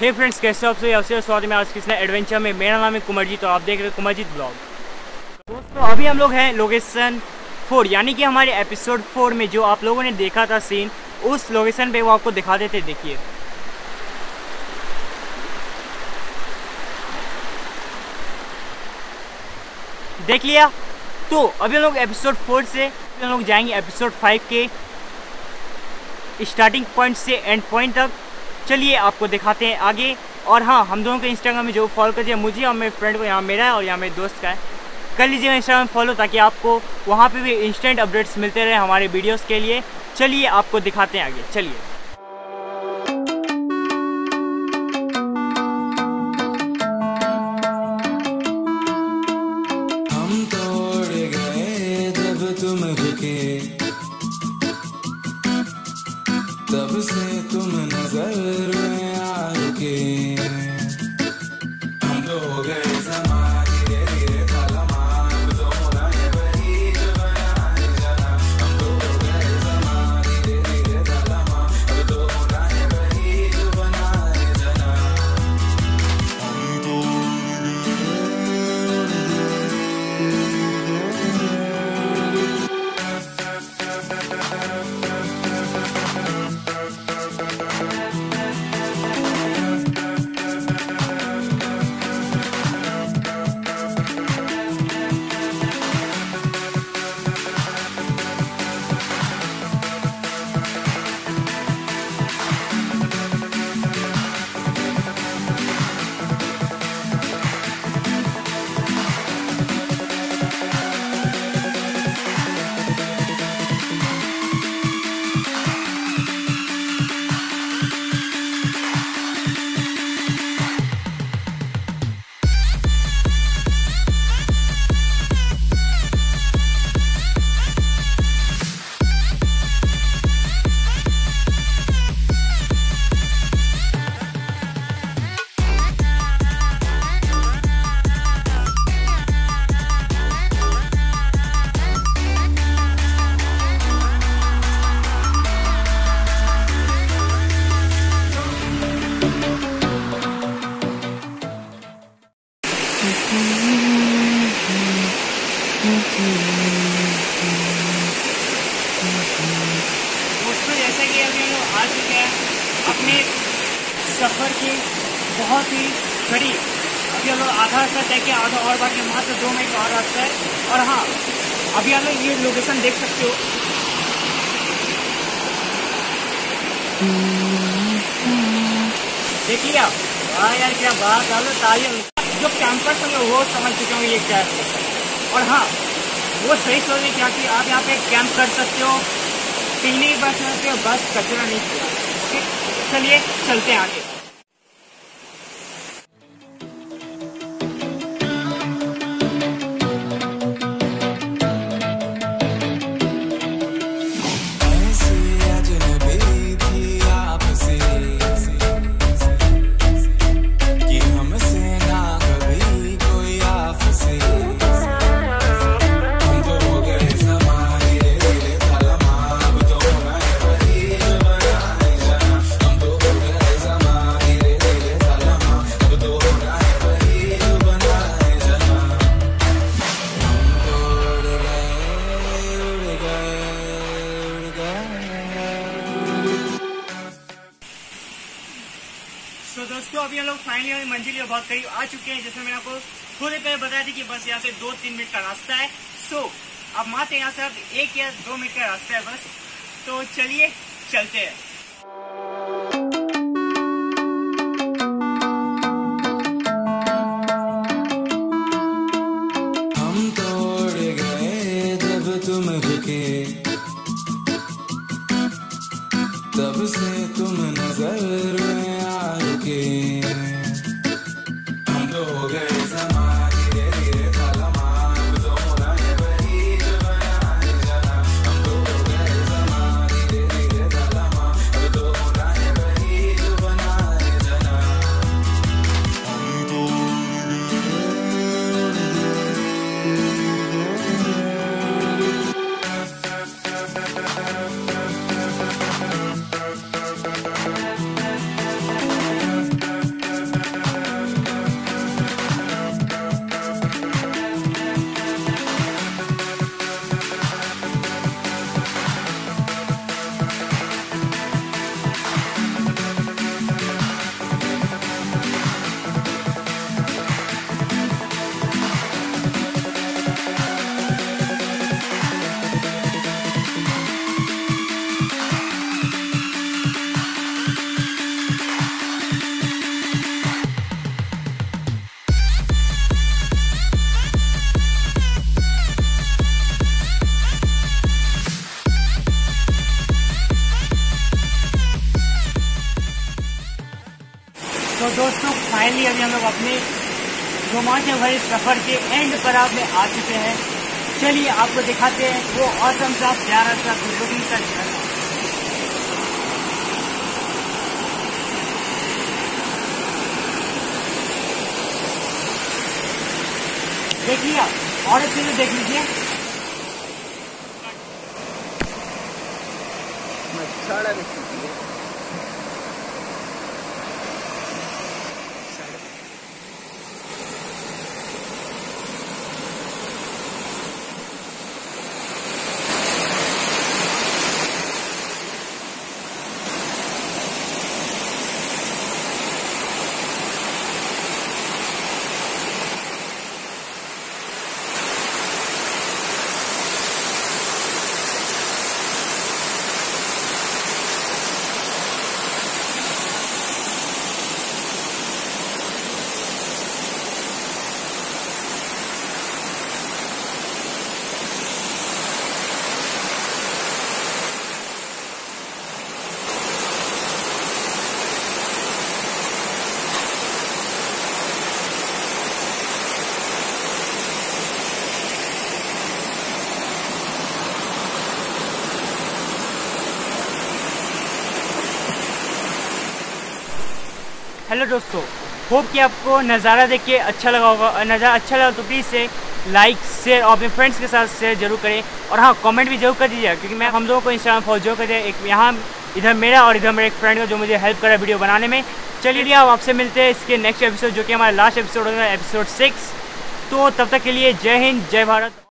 हे friends, कैसे हो आप सभी? आपसे स्वागत है आज किस नए एडवेंचर में। मेरा नाम है कुमरजीत और आप देख रहे हैं कुमरजीत ब्लॉग। दोस्तों, अभी हम लोग हैं लोकेशन 4, यानी कि हमारे एपिसोड 4 में जो आप लोगों ने देखा था सीन, उस लोकेशन पे वो आपको दिखा देते। देखिए, देख लिया। तो अभी हम लोग एपिसोड 4 से हम लोग जाएंगे एपिसोड 5 के स्टार्टिंग पॉइंट से एंड पॉइंट तक। चलिए आपको दिखाते हैं आगे। और हाँ, हम दोनों को इंस्टाग्राम में जो फॉलो कर दिया, मुझे और मेरे फ्रेंड को, यहाँ मेरा है और यहाँ मेरे दोस्त का है, कर लीजिएगा इंस्टाग्राम फॉलो, ताकि आपको वहाँ पे भी इंस्टेंट अपडेट्स मिलते रहे हमारे वीडियोस के लिए। चलिए आपको दिखाते हैं आगे। चलिए, हम तोड़ गए जब तुम रुके, तब से तुम नजर में आ रुके। हम तो हो गए समा, धीरे धीरे थालमा, अब तो होना है वही जो बनाने जाना। हम तो हो गए समा, धीरे धीरे थालमा, अब तो होना है वही जो बनाने जाना। हम तो दोस्तों, जैसा कि अभी हम लोग आ चुके हैं अपने सफ़र के बहुत ही करीब। अभी हम लोग आधा रास्ता तय किया, आधा और बाकी, मात्र 2 मिनट और रास्ता है। और हाँ, अभी हम लोग ये लोकेशन देख सकते हो। देख लिया? हाँ यार, क्या बात है। तालियां जो कैंपर्स होंगे वो समझ चुके होंगे ये क्या है। और हाँ, वो सही सोच रहे क्या कि आप यहाँ पे कैंप कर सकते हो, पिकनिक बस सकते हो, बस कचरा नहीं किया। ओके, चलिए चलते हैं आगे। ऐसी अजनबी थी आपसे कि हमसे ना कभी कोई आपसे। हम तो हो गए समा, धीरे धीरे थालमा, अब तो होना है वही जो बनाने जाना। हम तो हो गए समा, धीरे धीरे थालमा, अब तो होना है वही जो बनाने जाना। हम तो उड़ गए, उड़ गए, उड़ गए। तो दोस्तों, अभी हम लोग फाइनली मंजिल के बहुत करीब आ चुके हैं। जैसे मैंने आपको थोड़ी पहले बताया था कि बस यहाँ से 2-3 मिनट का रास्ता है। सो अब मात्र यहाँ से अब 1 या 2 मिनट का रास्ता है बस। तो चलिए चलते हैं। हम तोड़ गए जब तुम रुके, तब से तुम नजर में आ रुके। हम तो हो गए समा, धीरे धीरे थालमा, अब तो होना है वही जो बनाने जाना। हम तो हो गए समा, धीरे धीरे थालमा, अब तो होना है वही जो बनाने जाना। हम तो तो दोस्तों फाइनली अभी हम लोग अपने रोमांचक भरे सफर के एंड पर आप में आ चुके हैं। चलिए आपको दिखाते हैं वो ऑसम सा प्यारा सा लुकिंग सा झरना। देख लिया और अच्छे से देख लीजिए। हेलो दोस्तों, होप कि आपको नज़ारा देख के अच्छा लगा होगा। नज़ारा अच्छा लगा तो प्लीज़ से लाइक शेयर और अपने फ्रेंड्स के साथ शेयर जरूर करें। और हाँ, कमेंट भी जरूर कर दीजिएगा, क्योंकि मैं हम लोगों को इंस्टाग्राम फॉलो जरूर कर दिया। एक यहाँ इधर मेरा और इधर मेरे एक फ्रेंड का जो मुझे हेल्प करा वीडियो बनाने में। चलिए अब आपसे मिलते हैं इसके नेक्स्ट एपिसोड, जो कि हमारा लास्ट एपिसोड होगा, एपिसोड 6। तो तब तक के लिए जय हिंद, जय भारत।